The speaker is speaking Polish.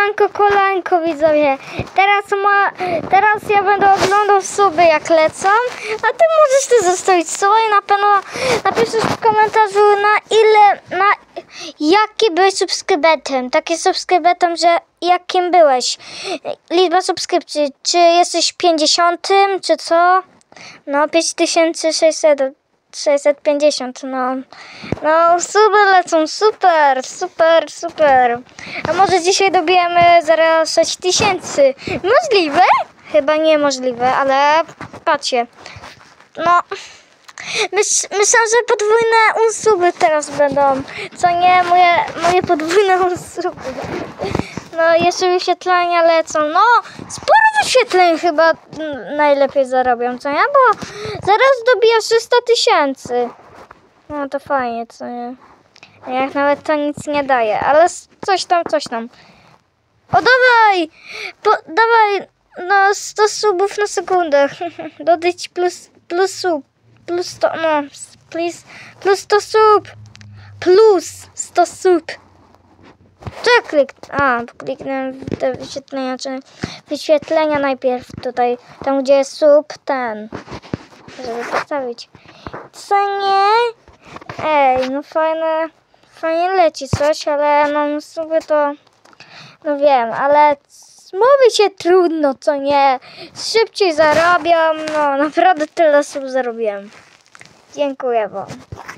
kolanko widzowie. Teraz ja będę oglądał suby jak lecą, a ty możesz tu zostawić suba i na pewno napiszesz w komentarzu jaki byłeś subskrybentem. Taki subskrybentem, że jakim byłeś. Liczba subskrypcji, czy jesteś 50, czy co? No 5650, no suby lecą, super. A może dzisiaj dobijemy zaraz 6000? Możliwe? Chyba niemożliwe, ale patrzcie. No, myślę, że podwójne unsuby teraz będą. Co nie? Moje podwójne unsuby. No, jeszcze wyświetlenia lecą. No, sporo wyświetleń chyba najlepiej zarobią, co nie? Bo zaraz dobiję 300 000. No, to fajnie, co nie? Jak nawet to nic nie daje, ale coś tam. O, dawaj! Dawaj, no 100 subów na sekundę. Dodać plus sub. Plus 100, no, plus 100 sub. Plus 100 sub. Kliknę w te wyświetlenia, czy wyświetlenia najpierw tutaj, tam gdzie jest sub, żeby postawić. Co nie? Ej, no fajnie leci coś, ale no suby to, no wiem, ale mówi się trudno, co nie? Szybciej zarabiam, no naprawdę tyle sub zarobiłem. Dziękuję wam.